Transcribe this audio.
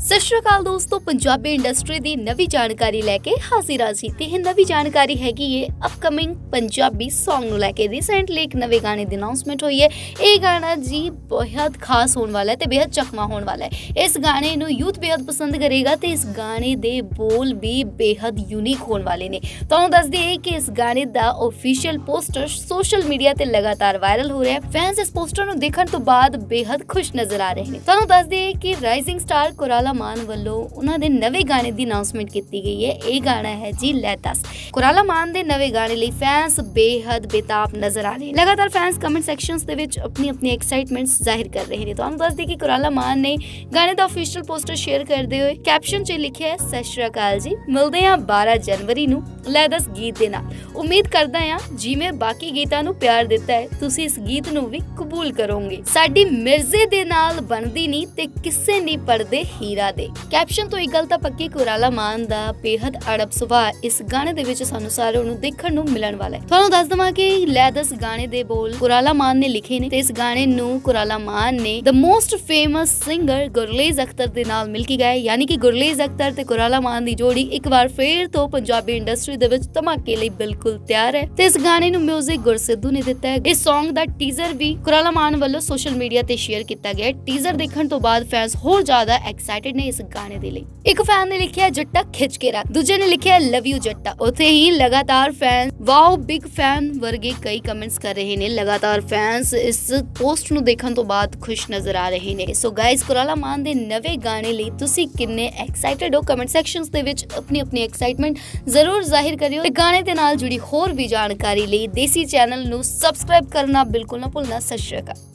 ਸਤਿ ਸ਼੍ਰੀ ਅਕਾਲ ਦੋਸਤੋ, ਪੰਜਾਬੀ ਇੰਡਸਟਰੀ ਦੀ ਨਵੀਂ ਜਾਣਕਾਰੀ ਲੈ ਕੇ ਹਾਜ਼ਰ ਹਾਂ ਜੀ। ਤੇ ਇਹ ਨਵੀਂ ਜਾਣਕਾਰੀ ਹੈਗੀ ਏ ਅਪਕਮਿੰਗ ਪੰਜਾਬੀ Song ਨੂੰ ਲੈ ਕੇ। ਰੀਸੈਂਟਲੀ ਇੱਕ ਨਵੇਂ ਗਾਣੇ ਦੀ ਅਨਾਉਂਸਮੈਂਟ ਹੋਈ ਹੈ। ਇਹ ਗਾਣਾ ਜੀ ਬਹੁਤ ਖਾਸ ਹੋਣ ਵਾਲਾ ਹੈ ਤੇ ਬੇहद ਚਕਮਾ ਹੋਣ ਵਾਲਾ ਹੈ। ਇਸ ਗਾਣੇ ਨੂੰ ਯੂਥ ਬੇहद ਪਸੰਦ ਕਰੇਗਾ ਤੇ ਇਸ ਗਾਣੇ ਦੇ ਬੋਲ ਵੀ ਬੇहद ਯੂਨੀਕ ਹੋਣ ਵਾਲੇ ਨੇ। ਤੁਹਾਨੂੰ ਦੱਸ ਦਈਏ ਕਿ ਇਸ ਗਾਣੇ ਦਾ ਆਫੀਸ਼ੀਅਲ ਪੋਸਟਰ ਸੋਸ਼ਲ ਮੀਡੀਆ ਤੇ ਲਗਾਤਾਰ ਵਾਇਰਲ ਹੋ ਰਿਹਾ ਹੈ। ਫੈਨਸ ਇਸ ਪੋਸਟਰ ਨੂੰ ਦੇਖਣ ਤੋਂ ਬਾਅਦ ਬੇहद ਖੁਸ਼ ਨਜ਼ਰ ਆ ਰਹੇ ਨੇ। ਤੁਹਾਨੂੰ ਦੱਸ ਦਈਏ ਕਿ ਰਾਈਜ਼ਿੰਗ ਸਟਾਰ ਕੁਰਾਲਾ ਮਾਨ ਵੱਲੋਂ ਉਹਨਾਂ ਦੇ ਨਵੇਂ ਗਾਣੇ ਦੀ ਅਨਾਉਂਸਮੈਂਟ ਕੀਤੀ ਗਈ ਹੈ। ਇਹ ਗਾਣਾ ਹੈ ਜੀ ਲੈ ਦੱਸ। ਕੁਰਾਲਾ ਮਾਨ ਦੇ ਨਵੇਂ ਗਾਣੇ ਲਈ ਫੈਨਸ ਬੇहद ਬੇਤਾਬ ਨਜ਼ਰ ਆ ਰਹੇ ਨੇ। ਲਗਾਤਾਰ ਫੈਨਸ ਕਮੈਂਟ ਸੈਕਸ਼ਨਸ ਦੇ ਵਿੱਚ ਆਪਣੀ ਐਕਸਾਈਟਮੈਂਟਸ ਜ਼ਾਹਿਰ ਕਰ ਰਹੇ ਨੇ। ਤੁਹਾਨੂੰ ਦੱਸ ਦਈਏ ਕਿ ਕੁਰਾਲਾ ਮਾਨ ਨੇ ਗਾਣੇ ਦਾ ਆਫੀਸ਼ੀਅਲ ਪੋਸਟਰ ਸ਼ੇਅਰ ਕਰਦੇ ਹੋਏ ਕੈਪਸ਼ਨ 'ਚ ਲਿਖਿਆ ਹੈ, ਸਤਿ ਸ਼੍ਰੀ ਅਕਾਲ ਜੀ, ਮਿਲਦੇ ਹਾਂ 12 ਜਨਵਰੀ ਨੂੰ ਲੈ ਦੱਸ ਗੀਤ ਦੇ ਨਾਲ। ਉਮੀਦ ਕਰਦਾ ਹਾਂ ਜਿਵੇਂ ਬਾਕੀ ਗੀਤਾਂ ਨੂੰ ਪਿਆਰ ਦਿੱਤਾ ਹੈ ਤੁਸੀਂ ਇਸ ਗੀਤ ਨੂੰ ਵੀ ਕਬੂਲ ਕਰੋਗੇ। ਸਾਡੀ ਮਿਰਜ਼ੇ ਦੇ ਨਾਲ ਬਣਦੀ ਨਹੀਂ ਤੇ ਕਿਸੇ ਨਹੀਂ ਪੜਦੇ ਹੀਰਾ ਦੇ। ਕੈਪਸ਼ਨ ਤੋਂ ਇੱਕ ਗੱਲ ਤਾਂ ਪੱਕੀ, ਕੁਰਾਲਾ ਮਾਨ ਦਾ ਬੇहद ਅੜਬ ਸੁਭਾਅ ਇਸ ਗਾਣੇ ਦੇ ਵਿੱਚ ਸਾਨੂੰ ਸਾਰਿਆਂ ਨੂੰ ਦੇਖਣ ਨੂੰ ਮਿਲਣ ਵਾਲਾ ਹੈ। ਤੁਹਾਨੂੰ ਦੱਸ ਦਵਾਂ ਕਿ ਲੈ ਦੱਸ ਗਾਣੇ ਦੇ ਬੋਲ ਕੁਰਾਲਾ ਮਾਨ ਨੇ ਲਿਖੇ ਨੇ ਤੇ ਇਸ ਗਾਣੇ ਨੂੰ ਕੁਰਾਲਾ ਮਾਨ ਨੇ the most famous singer Gurlez Akhtar ਦੇ ਨਾਲ ਮਿਲ ਕੇ ਗਾਇਆ। ਯਾਨੀ ਕਿ ਗੁਰਲੇਜ਼ ਅਖਤਰ ਤੇ ਕੁਰਾਲਾ ਮਾਨ ਦੀ ਜੋੜੀ ਇੱਕ ਵਾਰ ਫੇਰ ਤੋਂ ਪੰਜਾਬੀ ਇੰਡਸਟਰੀ ਦੇ ਵਿੱਚ ਧਮਾਕੇ ਲਈ ਬਿਲਕੁਲ ਤਿਆਰ ਹੈ ਤੇ ਇਸ ਗਾਣੇ ਨੂੰ ਮਿਊਜ਼ਿਕ ਗੁਰਸਿੱਧੂ ਨੇ ਦਿੱਤਾ ਹੈ। ਇਸ Song ਦਾ ਟੀਜ਼ਰ ਵੀ ਕੁਰਾਲਾ ਮਾਨ ਵੱਲੋਂ ਸੋਸ਼ਲ ਮੀਡੀਆ ਤੇ ਸ਼ੇਅਰ ਕੀਤਾ ਗਿਆ। ਟੀਜ਼ਰ ਦੇਖਣ ਤੋਂ ਬਾਅਦ ਫੈਨਸ ਹੋਰ ਜ਼ਿਆਦਾ ਐਕਸਾਈਟਡ ਨੇ ਇਸ ਗਾਣੇ ਦੇ ਲਈ। ਇੱਕ ਫੈਨ ਨੇ ਲਿਖਿਆ ਜੱਟਾ ਖਿੱਚ ਕੇ ਰੱਖ, ਦੂਜੇ ਨੇ ਲਿਖਿਆ ਲਵ ਯੂ ਜੱਟਾ। ਉੱਥੇ ਹੀ ਲਗਾਤਾਰ ਫੈਨ ਵਾਓ ਬਿਗ ਫੈਨ ਵਰਗੇ ਕਈ ਕਮੈਂਟਸ ਕਰ ਰਹੇ ਨੇ। ਲਗਾਤਾਰ ਫੈਨਸ ਇਸ ਪੋਸਟ ਨੂੰ ਦੇਖਣ ਤੋਂ ਬਾਅਦ ਖੁਸ਼ ਨਜ਼ਰ ਆ ਰਹੇ ਨੇ। ਸੋ ਗਾਇਸ, ਕੁਰਾਲਾ ਮਾਨ ਦੇ ਨਵੇਂ ਗਾਣੇ ਲਈ ਤੁਸੀਂ ਕਿੰਨੇ ਐਕਸਾਈਟਡ ਹੋ? ਕਮੈਂਟ ਸੈਕਸ਼ਨਸ ਦੇ ਵਿੱਚ ਆਪਣੀ ਐਕਸਾਈਟਮੈਂਟ ਜ਼ਰੂਰ ਜ਼ਾਹਿਰ ਕਰਿਓ। ਤੇ ਗਾਣੇ ਦੇ ਨਾਲ ਜੁੜੀ ਹੋਰ ਵੀ ਜਾਣਕਾਰੀ ਲਈ ਦੇਸੀ ਚੈਨਲ ਨੂੰ ਸਬਸਕ੍ਰਾਈਬ ਕਰਨਾ ਬਿਲਕੁਲ ਨਾ ਭੁੱਲਣਾ। ਸਤਿ ਸ਼੍ਰੀ ਅਕਾਲ।